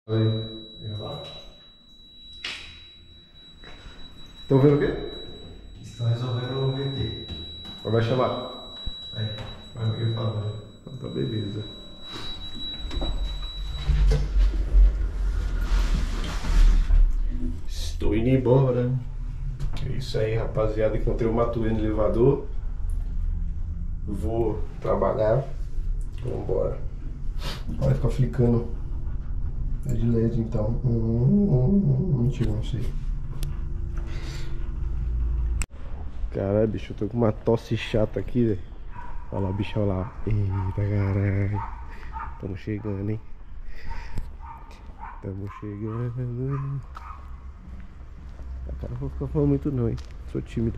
Estão vendo o quê? Estão resolvendo o VT. Vai chamar? Vai alguém falando. Então tá, beleza. Estou indo embora. É isso aí, rapaziada. Encontrei o Matuê no elevador. Vou trabalhar. Vambora. Vai ficar flicando. É de LED então. Mentira, não sei. Caralho, bicho, eu tô com uma tosse chata aqui, velho. Olha lá o bicho, olha lá. Eita, caralho. Tamo chegando, hein? Tamo chegando. Ah, cara, não vou ficar falando muito não, hein? Sou tímido.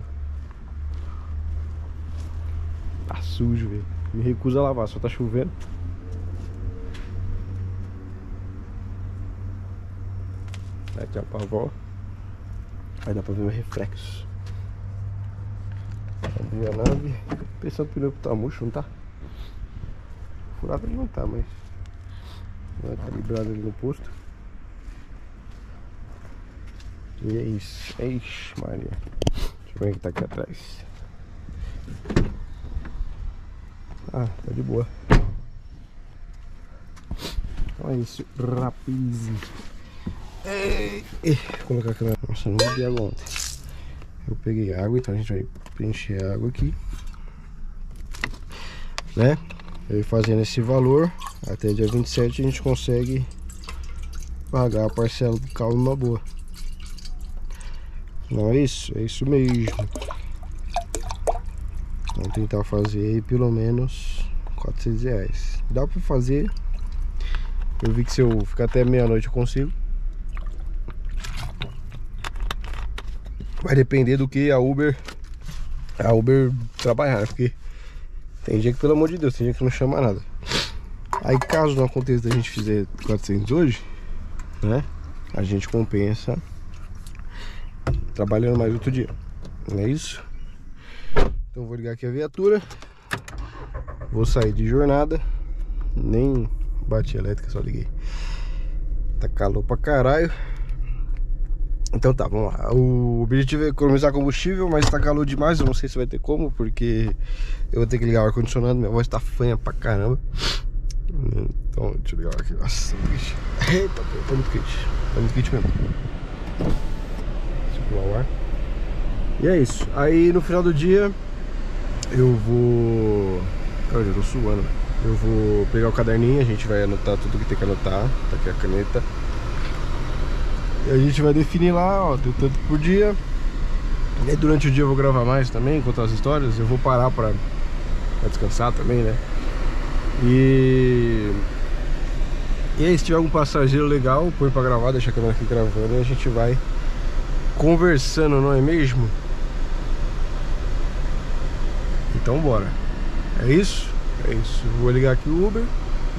Tá sujo, velho. Me recuso a lavar, só tá chovendo. Dá tchau pra avó. Aí dá pra ver meu reflexo. Abri a nave. Pensando que o pneu tá murcho, não tá? Furado ele não tá, mas não é calibrado ali no posto. E é isso. Ixi, Maria. Deixa eu ver o que tá aqui atrás. Ah, tá de boa. Então é isso, rapaz. Vou colocar a câmera. Nossa, não bebi água ontem. Eu peguei água, então a gente vai preencher a água aqui, né? Eu fazendo esse valor até dia 27 a gente consegue pagar a parcela do carro numa boa. Não é isso? É isso mesmo. Vamos tentar fazer aí pelo menos R$400. Dá pra fazer. Eu vi que se eu ficar até meia-noite eu consigo. Vai depender do que a Uber trabalhar, né? Porque tem dia que, pelo amor de Deus, tem dia que não chama nada. Aí caso não aconteça da gente fizer 400 hoje, né? A gente compensa trabalhando mais outro dia. Não é isso? Então vou ligar aqui a viatura. Vou sair de jornada. Nem bati a elétrica, só liguei. Tá calor pra caralho. Então tá, vamos lá. O objetivo é economizar combustível, mas tá calor demais. Eu não sei se vai ter como, porque eu vou ter que ligar o ar-condicionado. Minha voz tá fanha pra caramba. Então, deixa eu ligar aqui. Nossa, bicho. Eita, tá muito quente. Tá muito quente mesmo. Circular o ar. E é isso. Aí no final do dia eu vou... Cara, eu já tô suando. Eu vou pegar o caderninho, a gente vai anotar tudo que tem que anotar. Tá aqui a caneta. E a gente vai definir lá, ó, tem tanto por dia. E aí durante o dia eu vou gravar mais também, contar as histórias. Eu vou parar pra descansar também, né? E aí se tiver algum passageiro legal, põe pra gravar, deixa a câmera aqui gravando. E a gente vai conversando, não é mesmo? Então bora. É isso? É isso. Vou ligar aqui o Uber.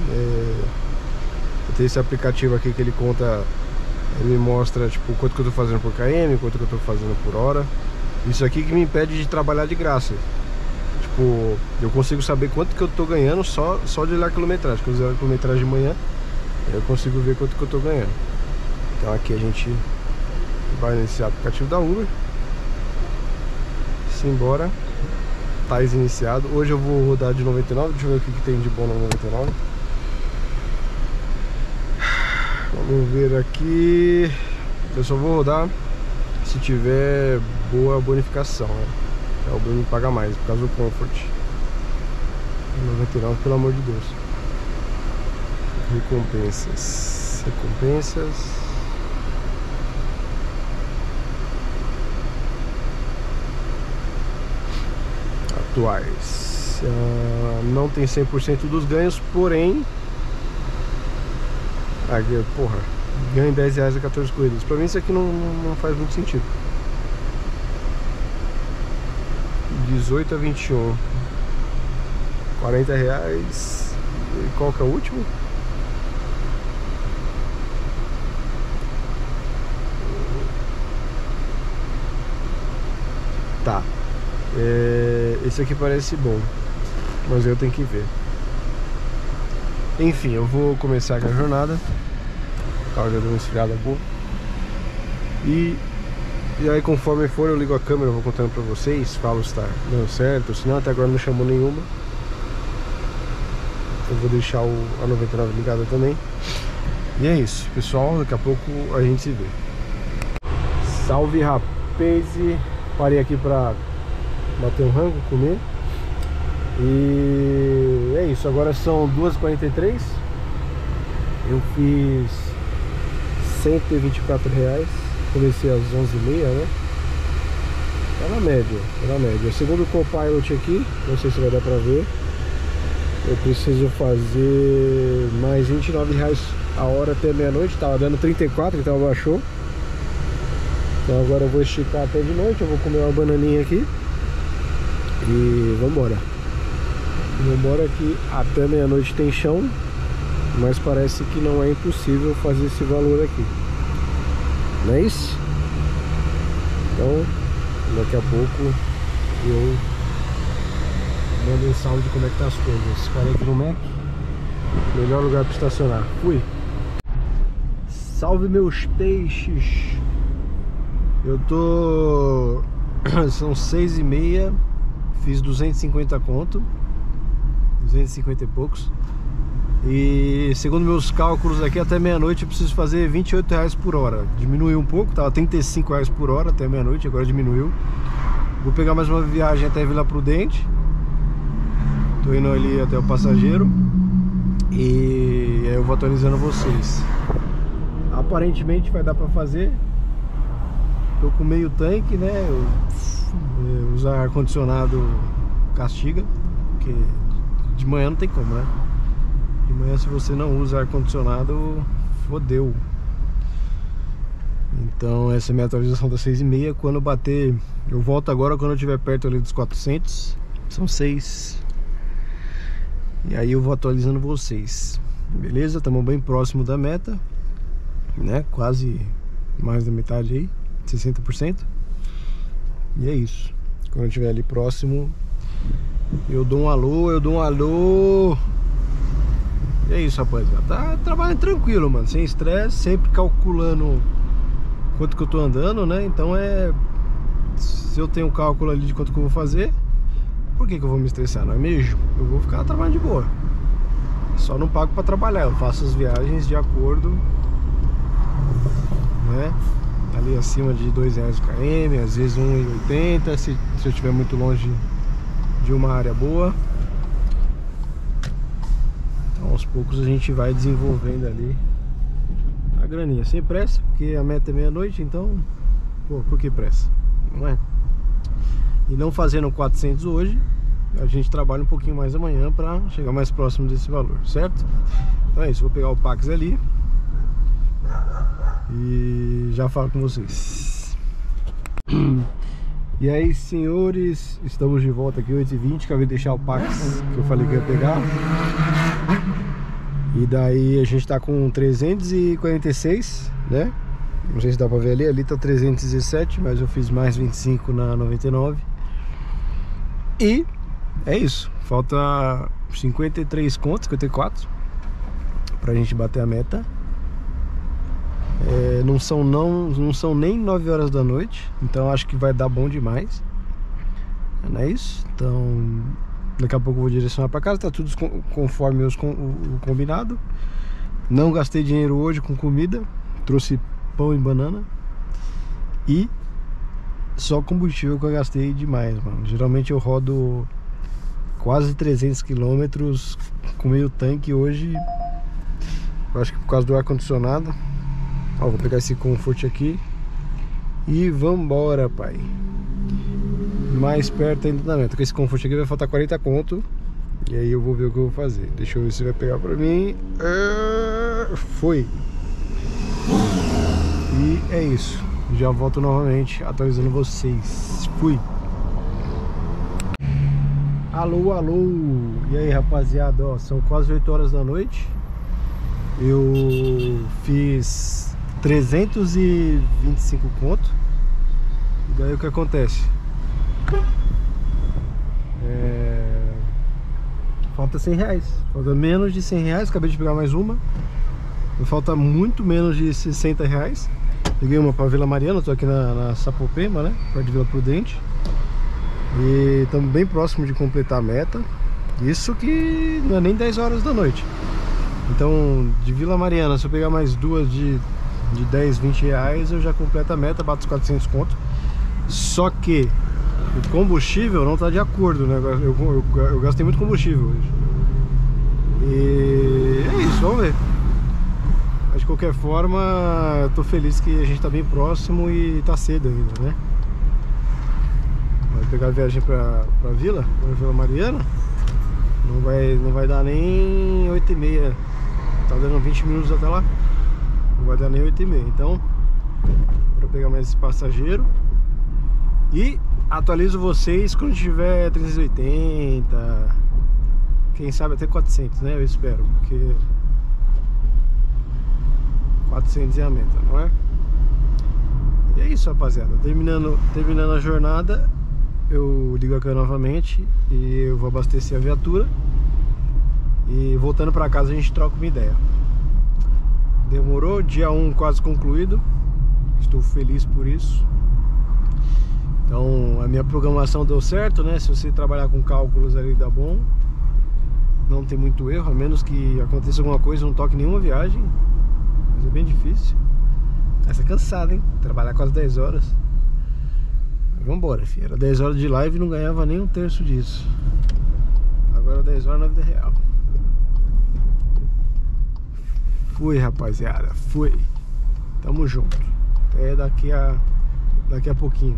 Tem esse aplicativo aqui que ele conta... Ele me mostra, tipo, quanto que eu tô fazendo por km, quanto que eu tô fazendo por hora. Isso aqui que me impede de trabalhar de graça. Tipo, eu consigo saber quanto que eu tô ganhando só de olhar a quilometragem. Porque eu usei a quilometragem de manhã, eu consigo ver quanto que eu tô ganhando. Então aqui a gente vai nesse aplicativo da Uber. Simbora. Tais iniciado. Hoje eu vou rodar de 99. Deixa eu ver o que tem de bom no 99. Vamos ver aqui. Eu só vou rodar se tiver boa bonificação, né? O Uber me paga mais por causa do Comfort. 99, pelo amor de Deus. Recompensas. Atuais. Não tem 100% dos ganhos, porém... porra, ganho R$10 a 14 corridas. Pra mim isso aqui não faz muito sentido. 18 a 21, R$40. E qual que é o último? Tá. Esse aqui parece bom, mas eu tenho que ver. Enfim, eu vou começar com a jornada. O carro já deu uma esfriada boa. E aí conforme for eu ligo a câmera, eu vou contando pra vocês, falo se tá dando certo, se não, até agora não chamou nenhuma. Eu vou deixar a 99 ligada também. E é isso, pessoal, daqui a pouco a gente se vê. Salve, rapaz! Parei aqui pra bater um rango, comer. E é isso, agora são 2h43. Eu fiz R$124. Comecei às 11h30, né? Tá na média. Segundo o Copilot aqui, não sei se vai dar pra ver, eu preciso fazer mais R$29 a hora até meia-noite. Tava dando 34, então abaixou. Então agora eu vou esticar até de noite. Eu vou comer uma bananinha aqui e vambora. Vambora que até meia-noite tem chão, mas parece que não é impossível fazer esse valor aqui. Não é isso? Então daqui a pouco eu mando um salve de como é que tá as coisas. Parei aqui no Mac, melhor lugar para estacionar. Fui. Salve meus peixes. Eu tô... São 6h30. Fiz 250 conto, 250 e poucos. E segundo meus cálculos aqui, até meia-noite eu preciso fazer R$28 por hora. Diminuiu um pouco, tava R$35 por hora até meia-noite, agora diminuiu. Vou pegar mais uma viagem até Vila Prudente. Tô indo ali até o Passageiro. E aí eu vou atualizando vocês. Aparentemente vai dar pra fazer. Tô com meio tanque, né? Usar ar-condicionado castiga, porque de manhã não tem como, né? De manhã, se você não usa ar-condicionado, fodeu. Então essa é a minha atualização das 6h30. Quando bater, eu volto agora quando eu estiver perto ali dos 400. São 6. E aí eu vou atualizando vocês. Beleza? Estamos bem próximo da meta, né? Quase mais da metade aí, 60%. E é isso. Quando eu estiver ali próximo, eu dou um alô. E é isso, rapaziada. Tá trabalhando tranquilo, mano. Sem estresse, sempre calculando quanto que eu tô andando, né? Então se eu tenho um cálculo ali de quanto que eu vou fazer, por que que eu vou me estressar, não é mesmo? Eu vou ficar trabalhando de boa. Só não pago pra trabalhar. Eu faço as viagens de acordo, né? Ali acima de R$2 o km, às vezes R$1,80 se eu estiver muito longe de uma área boa. Então aos poucos a gente vai desenvolvendo ali a graninha, sem pressa, porque a meta é meia-noite, então pô, por que pressa? Não é? E não fazendo 400 hoje, a gente trabalha um pouquinho mais amanhã para chegar mais próximo desse valor, certo? Então é isso, vou pegar o Pax ali e já falo com vocês. E aí, senhores, estamos de volta aqui, 8h20. Acabei de deixar o Pax que eu falei que ia pegar. E daí a gente tá com 346, né? Não sei se dá pra ver ali, tá 317, mas eu fiz mais 25 na 99. E é isso, falta 53 contos, 54 pra gente bater a meta. Não são nem 9 horas da noite, então acho que vai dar bom demais. Não é isso? Então daqui a pouco eu vou direcionar pra casa. Tá tudo conforme o combinado. Não gastei dinheiro hoje com comida, trouxe pão e banana. E só combustível que eu gastei demais, mano. Geralmente eu rodo quase 300 km com meio tanque. Hoje eu acho que por causa do ar-condicionado. Ó, vou pegar esse Comfort aqui e vambora, pai. Mais perto ainda da meta. Com esse Comfort aqui vai faltar 40 conto. E aí eu vou ver o que eu vou fazer. Deixa eu ver se vai pegar pra mim. Foi. E é isso. Já volto novamente atualizando vocês. Fui. Alô, alô. E aí, rapaziada, ó, são quase 8 horas da noite. Eu fiz 325 conto. E daí o que acontece? Falta R$100. Falta menos de R$100. Acabei de pegar mais uma. Me falta muito menos de 60 reais. Peguei uma pra Vila Mariana, tô aqui na Sapopema, né? Perto de Vila Prudente. E estamos bem próximo de completar a meta. Isso que não é nem 10 horas da noite. Então, de Vila Mariana, se eu pegar mais duas de 10, 20 reais, eu já completo a meta, bato os 400 conto. Só que o combustível não tá de acordo, né? Eu gastei muito combustível hoje. E é isso, vamos ver. Mas de qualquer forma, eu tô feliz que a gente tá bem próximo e tá cedo ainda, né? Vai pegar a viagem pra Vila Mariana. Não vai dar nem 8h30. Tá dando 20 minutos até lá. Não vai dar nem 8h30. Então, para pegar mais esse passageiro. E atualizo vocês quando tiver 380. Quem sabe até 400, né? Eu espero. Porque 400 é a meta, não é? E é isso, rapaziada. Terminando a jornada, eu ligo a câmera novamente e eu vou abastecer a viatura. E voltando pra casa a gente troca uma ideia. Demorou, dia 1 quase concluído. Estou feliz por isso. Então a minha programação deu certo, né? Se você trabalhar com cálculos ali dá bom. Não tem muito erro, a menos que aconteça alguma coisa, não toque nenhuma viagem. Mas é bem difícil. Essa é cansada, hein? Trabalhar quase 10 horas. Mas vambora, filho. Era 10 horas de live e não ganhava nem um terço disso. Agora 10 horas na vida real. Fui, rapaziada, fui. Tamo junto. Até daqui a pouquinho.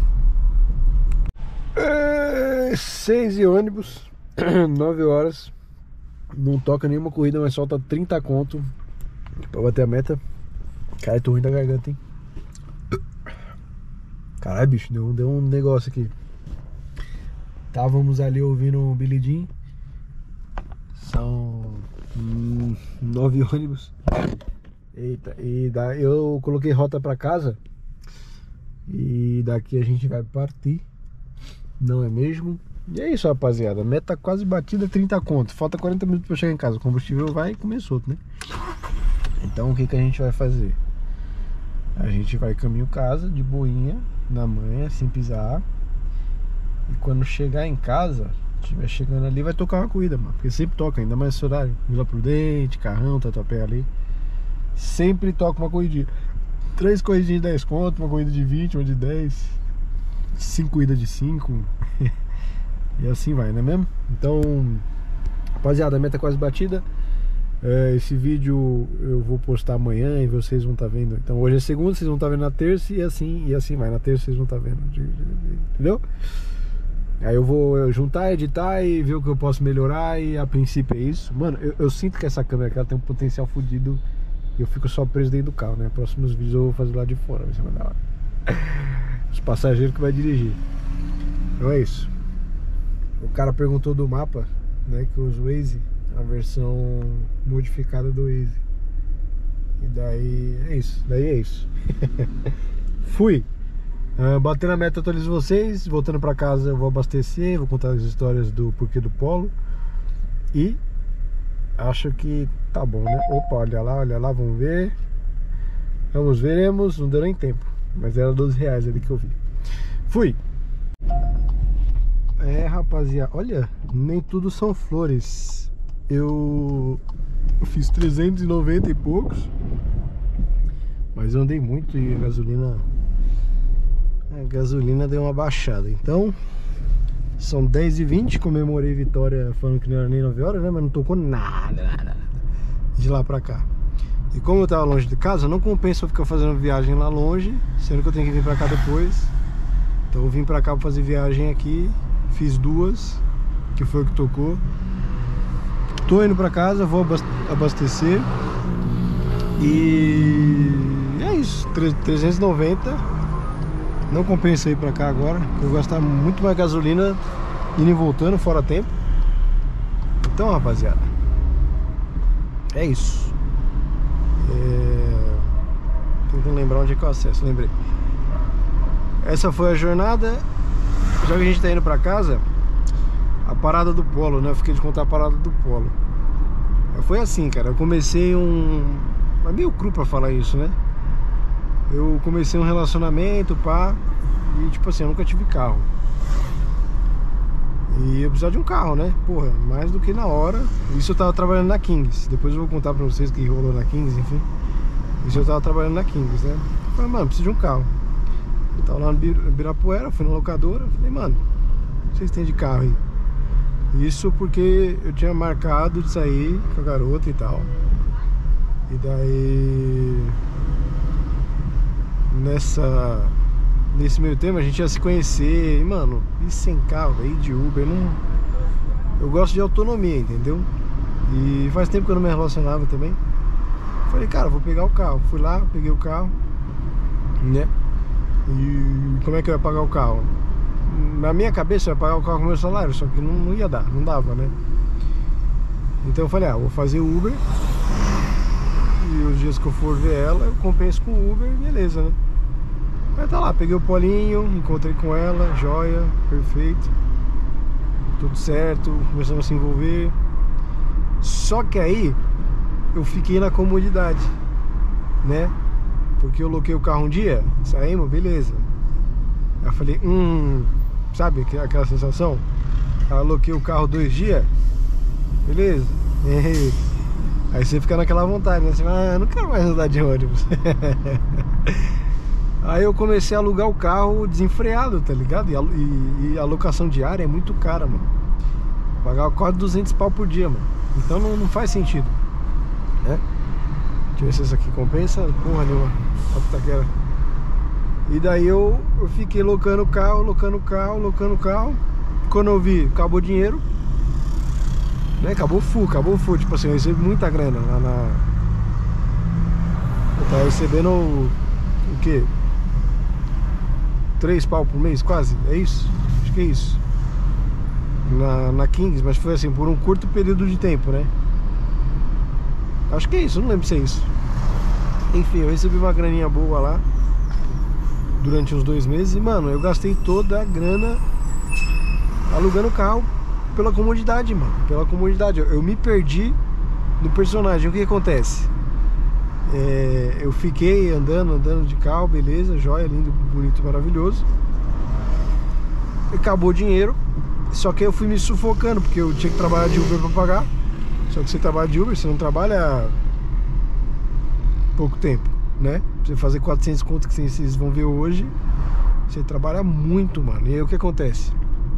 6 e ônibus. 9 horas. Não toca nenhuma corrida, mas solta 30 conto pra bater a meta. Cara, tô ruim da garganta, hein? Caralho, bicho, deu um negócio aqui. Estávamos ali ouvindo o Billy Jean. São 9 ônibus. Eita, e eu coloquei rota pra casa. E daqui a gente vai partir. Não é mesmo? E é isso, rapaziada. A meta quase batida, 30 conto. Falta 40 minutos pra chegar em casa. O combustível vai comer solto, né? Então o que a gente vai fazer? A gente vai caminho casa, de boinha, na manhã, sem pisar. E quando chegar em casa, estiver chegando ali, vai tocar uma corrida, mano. Porque sempre toca, ainda mais esse horário. Vila Prudente, Carrão, Tatuapé ali. Sempre toca uma corridinha. 3 corridinhas de 10 conto, uma corrida de 20, uma de 10. 5 corridas de 5. E assim vai, não é mesmo? Então, rapaziada, a meta quase batida. Esse vídeo eu vou postar amanhã e vocês vão estar vendo. Então hoje é segunda, vocês vão estar vendo na terça e assim vai. Na terça vocês vão estar vendo, entendeu? Aí eu vou juntar, editar e ver o que eu posso melhorar. E a princípio é isso. Mano, eu sinto que essa câmera aqui, ela tem um potencial fodido. E eu fico só preso dentro do carro, né? Próximos vídeos eu vou fazer lá de fora, vai ser mais da hora. Os passageiros que vai dirigir. Então é isso. O cara perguntou do mapa, né? Que eu uso o Waze, a versão modificada do Waze. E daí é isso. Fui. Batendo a meta, atualizo vocês. Voltando pra casa eu vou abastecer. Vou contar as histórias do porquê do Polo. E acho que tá bom, né? Opa, olha lá, vamos ver. Veremos. Não deu nem tempo. Mas era 12 reais ali que eu vi. Fui. Rapaziada, olha, nem tudo são flores. Eu fiz 390 e poucos. Mas eu andei muito e a gasolina deu uma baixada. Então, são 10h20, comemorei vitória falando que não era nem 9 horas, né? Mas não tocou nada de lá pra cá. E como eu tava longe de casa, não compensa eu ficar fazendo viagem lá longe, sendo que eu tenho que vir pra cá depois. Então eu vim pra cá pra fazer viagem aqui. Fiz 2, que foi o que tocou. Tô indo pra casa, vou abastecer. E é isso, 390. Não compensa ir pra cá agora. Eu vou gastar muito mais gasolina indo e voltando, fora tempo. Então, rapaziada, é isso. Tentando lembrar onde é que eu acesso, lembrei. Essa foi a jornada. Já que a gente tá indo pra casa, a parada do Polo, né? Eu fiquei de contar a parada do Polo. Foi assim, cara. Eu comecei um é meio cru pra falar isso, né? Eu comecei um relacionamento, pá, e tipo assim, eu nunca tive carro. E eu precisava de um carro, né? Porra, mais do que na hora. Isso eu tava trabalhando na Kings. Depois eu vou contar pra vocês o que rolou na Kings, enfim. Isso eu tava trabalhando na Kings, né? Eu falei, mano, preciso de um carro. Eu tava lá no Ibirapuera, fui na locadora. Falei, mano, vocês têm de carro aí? Isso porque eu tinha marcado de sair com a garota e tal. E daí... Nesse meio tempo a gente ia se conhecer. E, mano, ir sem carro, ir de Uber, não... Eu gosto de autonomia, entendeu? E faz tempo que eu não me relacionava também. Falei, cara, vou pegar o carro. Fui lá, peguei o carro, né? E como é que eu ia pagar o carro? Na minha cabeça eu ia pagar o carro com o meu salário, só que não ia dar, não dava, né? Então eu falei, vou fazer o Uber. E os dias que eu for ver ela, eu compenso com o Uber e beleza, né? Aí tá lá, peguei o Polinho, encontrei com ela, joia, perfeito. Tudo certo, começamos a se envolver. Só que aí eu fiquei na comodidade, né? Porque eu loquei o carro um dia, saímos, beleza. Aí eu falei, sabe aquela sensação? Aí eu loquei o carro 2 dias, beleza. Aí você fica naquela vontade, né? Você fala, não quero mais andar de ônibus. Aí eu comecei a alugar o carro desenfreado, tá ligado? E a locação diária é muito cara, mano. Pagar quase 200 pau por dia, mano. Então não faz sentido, né? Deixa eu ver se isso aqui compensa. Porra nenhuma. E daí eu fiquei locando o carro, locando o carro. Quando eu vi, acabou o dinheiro, né? Acabou full. Tipo assim, eu recebi muita grana lá na... Eu tava recebendo o quê? 3 pau por mês, quase, é isso? Acho que é isso. Na Kings, mas foi assim, por um curto período de tempo, né? Acho que é isso, não lembro se é isso. Enfim, eu recebi uma graninha boa lá durante uns 2 meses e, mano, eu gastei toda a grana alugando o carro pela comodidade, mano. Pela comodidade, eu me perdi no personagem. O que acontece? Eu fiquei andando de carro, beleza, joia, lindo, bonito, maravilhoso. Acabou o dinheiro. Só que eu fui me sufocando, porque eu tinha que trabalhar de Uber pra pagar. Só que você trabalha de Uber, você não trabalha pouco tempo, né? Pra você fazer 400 contas que vocês vão ver hoje, você trabalha muito, mano. E aí o que acontece?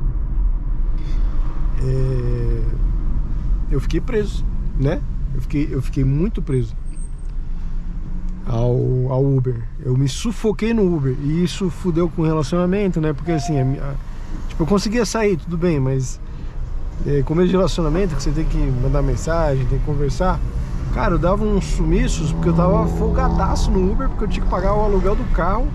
Eu fiquei preso, né? Eu fiquei muito preso ao Uber. Eu me sufoquei no Uber. E isso fudeu com o relacionamento, né? Porque assim, tipo, eu conseguia sair, tudo bem, mas começo de relacionamento, que você tem que mandar mensagem, tem que conversar. Cara, eu dava uns sumiços porque eu tava folgadaço no Uber, porque eu tinha que pagar o aluguel do carro.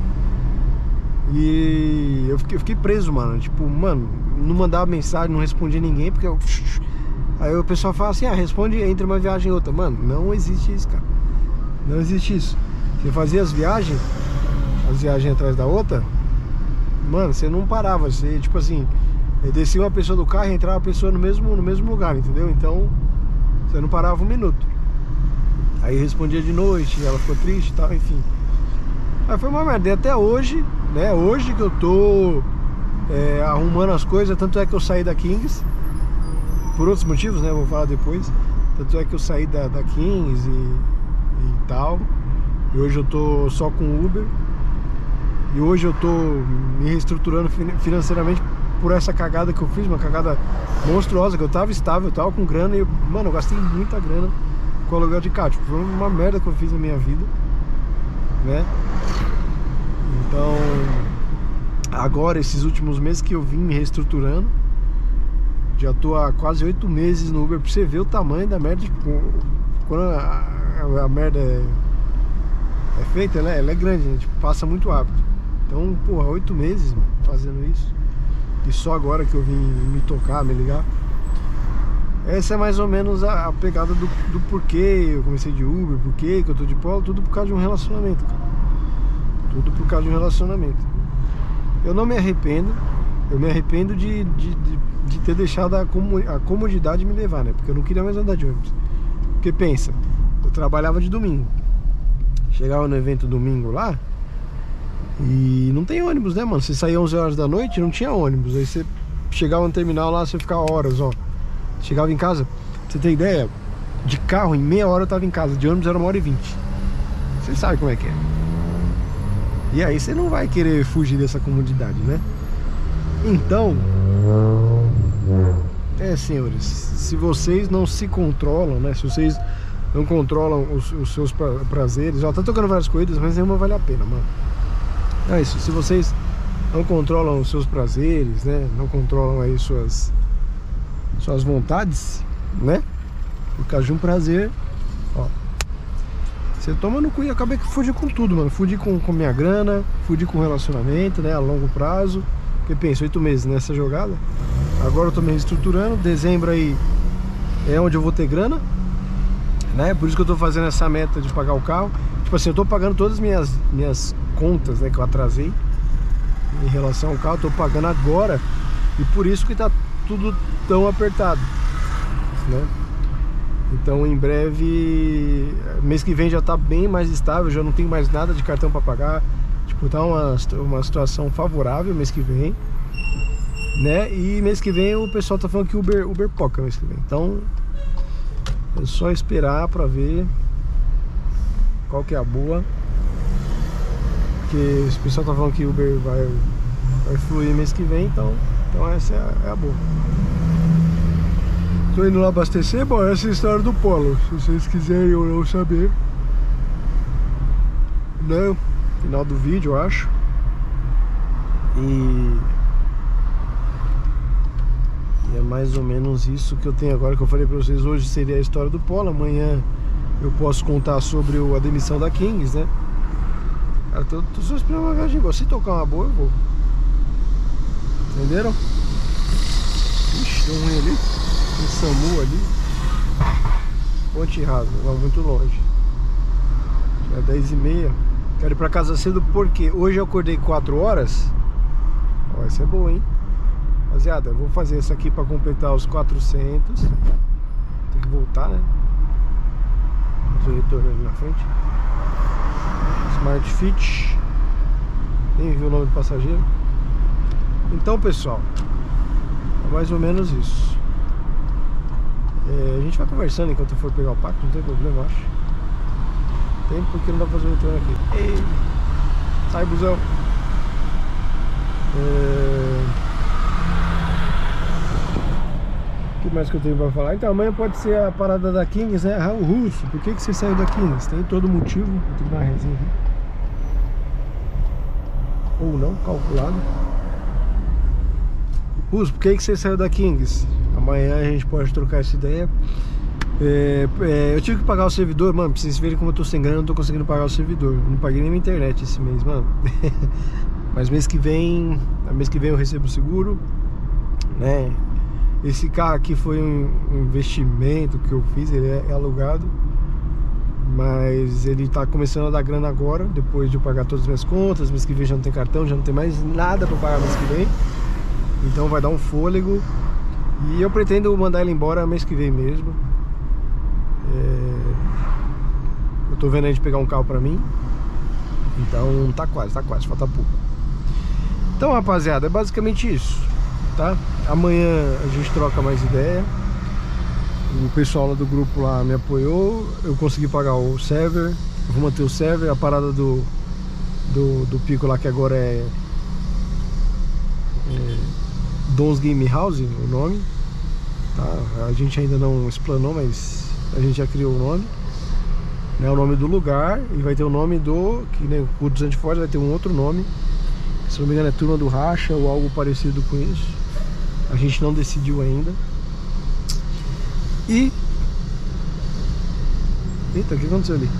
E eu fiquei preso, mano. Tipo, mano, não mandava mensagem, não respondia ninguém, porque eu... Aí o pessoal fala assim, responde entre uma viagem e outra. Mano, não existe isso, cara. Não existe isso. Você fazia as viagens atrás da outra, mano, você não parava. Você, tipo assim, descia uma pessoa do carro e entrava a pessoa no mesmo lugar, entendeu? Então, você não parava um minuto. Aí respondia de noite, ela ficou triste e tal, enfim. Aí foi uma merda. E até hoje, né? Hoje que eu tô arrumando as coisas. Tanto é que eu saí da Kings por outros motivos, né? Vou falar depois. Tanto é que eu saí da Kings e tal. E hoje eu tô só com Uber. E hoje eu tô me reestruturando financeiramente por essa cagada que eu fiz. Uma cagada monstruosa, que eu tava estável, eu tava com grana. E, mano, eu gastei muita grana com o aluguel de carro. Tipo, foi uma merda que eu fiz na minha vida, né? Então, agora, esses últimos meses que eu vim me reestruturando, já tô há quase 8 meses no Uber. Pra você ver o tamanho da merda. Tipo, quando a merda é feita, né? Ela é grande, né? Tipo, passa muito rápido. Então, porra, 8 meses fazendo isso. E só agora que eu vim me tocar, me ligar. Essa é mais ou menos a pegada do porquê eu comecei de Uber, porquê que eu tô de polo. Tudo por causa de um relacionamento, cara. Tudo por causa de um relacionamento. Eu não me arrependo. Eu me arrependo de ter deixado a comodidade me levar, né? Porque eu não queria mais andar de ônibus. Porque pensa, eu trabalhava de domingo, Chegava no evento domingo lá e não tem ônibus, né, mano? Você saía 11 horas da noite, não tinha ônibus. Aí você chegava no terminal lá, você ficava horas, ó. Chegava em casa, pra você ter ideia, de carro em meia hora eu tava em casa, de ônibus era 1h20. Você sabe como é que é. E aí você não vai querer fugir dessa comodidade, né? Então, senhores, se vocês não se controlam, né? Se vocês não controlam os seus prazeres, ó, tá tocando várias coisas, mas nenhuma vale a pena, mano. É isso, se vocês não controlam os seus prazeres, né? Não controlam aí suas vontades, né? Por causa de um prazer, ó, você toma no cu e acaba que fudi com tudo, mano. Fudi com minha grana, fudi com relacionamento, né? A longo prazo. Porque penso, 8 meses nessa jogada. Agora eu tô me reestruturando. Dezembro aí é onde eu vou ter grana, né? Por isso que eu tô fazendo essa meta de pagar o carro. Tipo assim, eu tô pagando todas as minhas contas, né? Que eu atrasei em relação ao carro. Eu tô pagando agora. E por isso que tá tudo tão apertado, né? Então em breve, mês que vem já tá bem mais estável. Já não tenho mais nada de cartão pra pagar. Tipo, tá uma situação favorável mês que vem, né? E mês que vem o pessoal tá falando que Uber Poca mês que vem. Então é só esperar pra ver qual que é a boa. Porque o pessoal tá falando que Uber vai fluir mês que vem. Então essa é a boa. Tô indo lá abastecer. Bom, essa é a história do Polo. Se vocês quiserem ou não saber, né? Final do vídeo, eu acho. E é mais ou menos isso que eu tenho agora, que eu falei pra vocês. Hoje seria a história do Polo. Amanhã eu posso contar sobre a demissão da Kings, né? Cara, tô só esperando uma viagem boa. Se tocar uma boa, eu vou. Entenderam? Ixi, tem um ruim ali. Tem SAMU ali. Ponte Rasa, não, muito longe. Já é 10h30. Quero ir pra casa cedo porque hoje eu acordei 4 horas. Ó, essa é boa, hein? Rapaziada, eu vou fazer essa aqui pra completar os 400. Tem que voltar, né? Fazer o retorno ali na frente. Smart Fit. Nem vi o nome do passageiro. Então, pessoal, é mais ou menos isso. A gente vai conversando enquanto eu for pegar o pacto, não tem problema, eu acho. Tem porque não dá pra fazer o retorno aqui. Ei, sai, busão. O que mais que eu tenho pra falar? Então, amanhã pode ser a parada da Kings, né? Raul Russo, por que você saiu da Kings? Tem todo motivo. Vou ter que dar uma resinha aqui. Ou não, calculado. Russo, por que você saiu da Kings? Amanhã a gente pode trocar essa ideia. Eu tive que pagar o servidor, mano. Pra vocês verem como eu tô sem grana, eu não tô conseguindo pagar o servidor. Não paguei nem minha internet esse mês, mano. Mas mês que vem eu recebo o seguro, né? Esse carro aqui foi um investimento que eu fiz, ele é alugado. Mas ele tá começando a dar grana agora, depois de eu pagar todas as minhas contas. Mês que vem já não tem cartão, já não tem mais nada pra pagar mês que vem. Então vai dar um fôlego. E eu pretendo mandar ele embora mês que vem mesmo. Eu tô vendo a gente pegar um carro pra mim. Então tá quase, falta pouco. Então, rapaziada, é basicamente isso, tá? Amanhã a gente troca mais ideia. O pessoal lá do grupo lá me apoiou. Eu consegui pagar o server. Eu vou manter o server. A parada do Pico lá, que agora é Don's Game House, o nome, tá? A gente ainda não explanou, mas a gente já criou o nome, né? O nome do lugar. E vai ter o nome do... Que nem o dos Antifortes vai ter um outro nome. Se não me engano é Turma do Racha ou algo parecido com isso. A gente não decidiu ainda. E... Eita, o que aconteceu ali?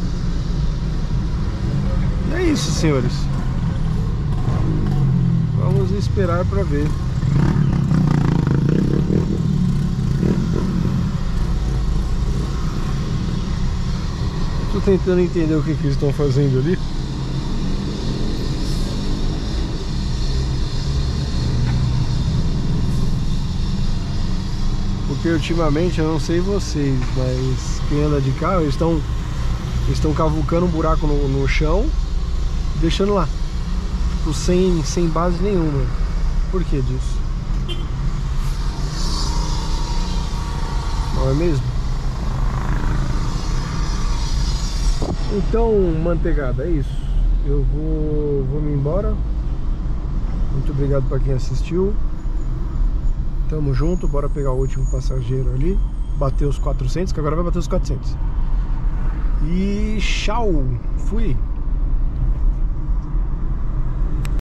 E é isso, senhores. Vamos esperar pra ver. Tô tentando entender o que eles estão fazendo ali. Porque ultimamente, eu não sei vocês, mas quem anda de carro, eles estão Eles estão cavucando um buraco no chão, deixando lá, tipo, sem base nenhuma. Por que disso? Não é mesmo? Então, manteigada, é isso. Eu vou me embora. Muito obrigado para quem assistiu. Tamo junto, bora pegar o último passageiro ali. Bater os 400, que agora vai bater os 400. E tchau, fui.